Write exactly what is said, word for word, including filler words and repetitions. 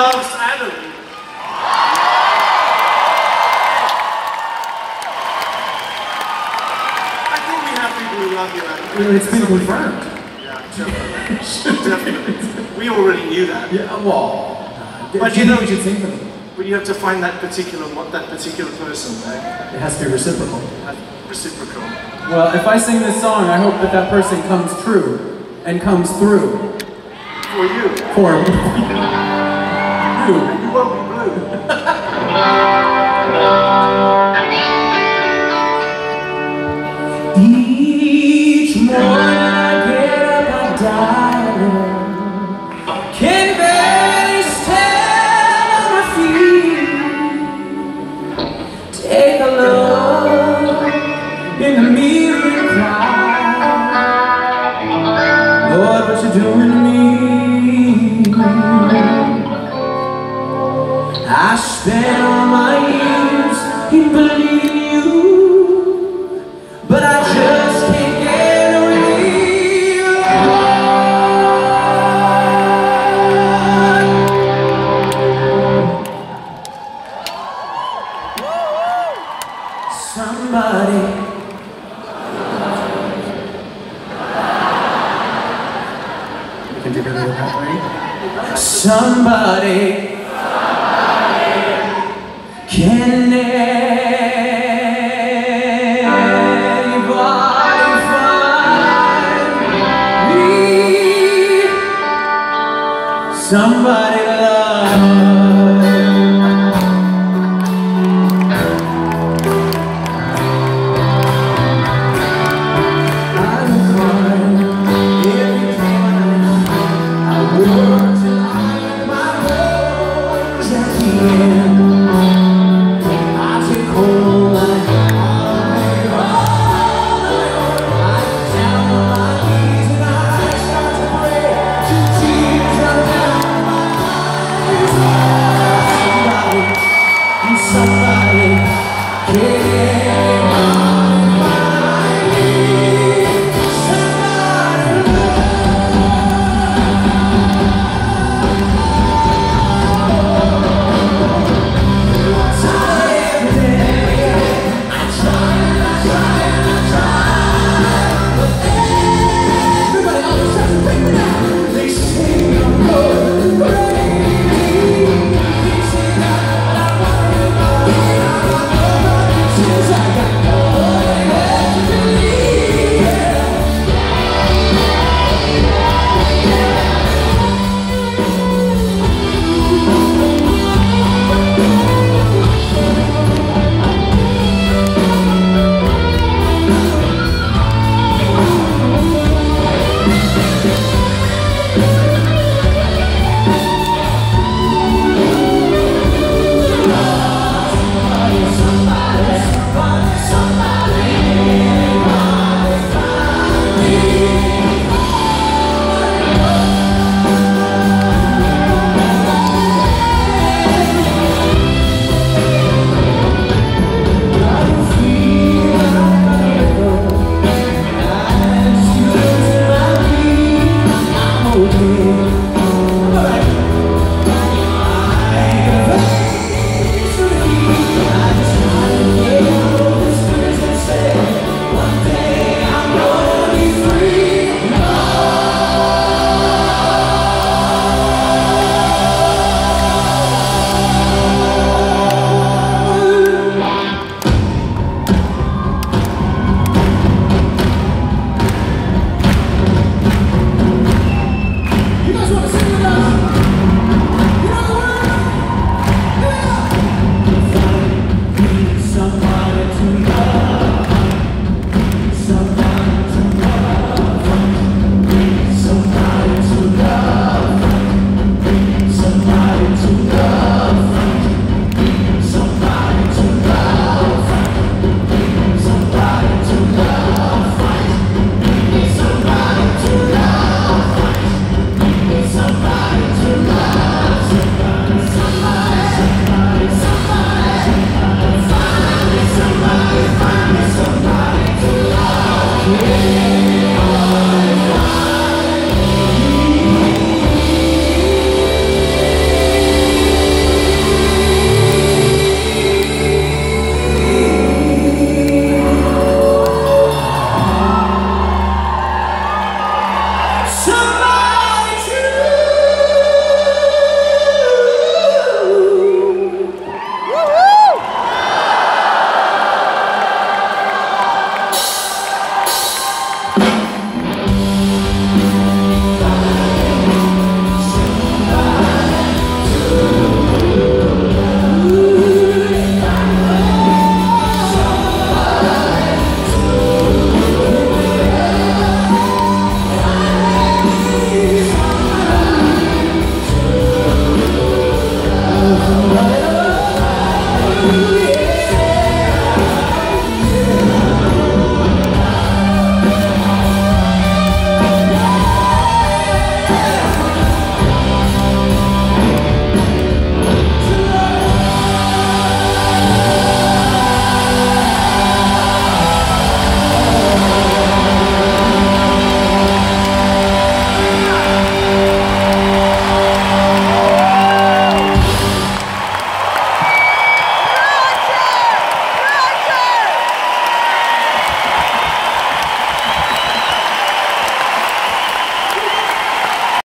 loves Adam. I think we have people who love you, Adam. It's been confirmed. Yeah, definitely. Definitely. We already knew that. Yeah, well, but you know, we should sing for them. But you have to find that particular, what that particular person, right? It has to be reciprocal. Reciprocal. Well, if I sing this song, I hope that that person comes true and comes through. For you. For me. You. You won't be blue. Each morning I get up, I die. Can barely stand on my feet. Take a look in the mirror and cry. Lord, what you doing to me? I spent all my years in believing you, but I just can't get away. Somebody we can do better than that, right? Somebody can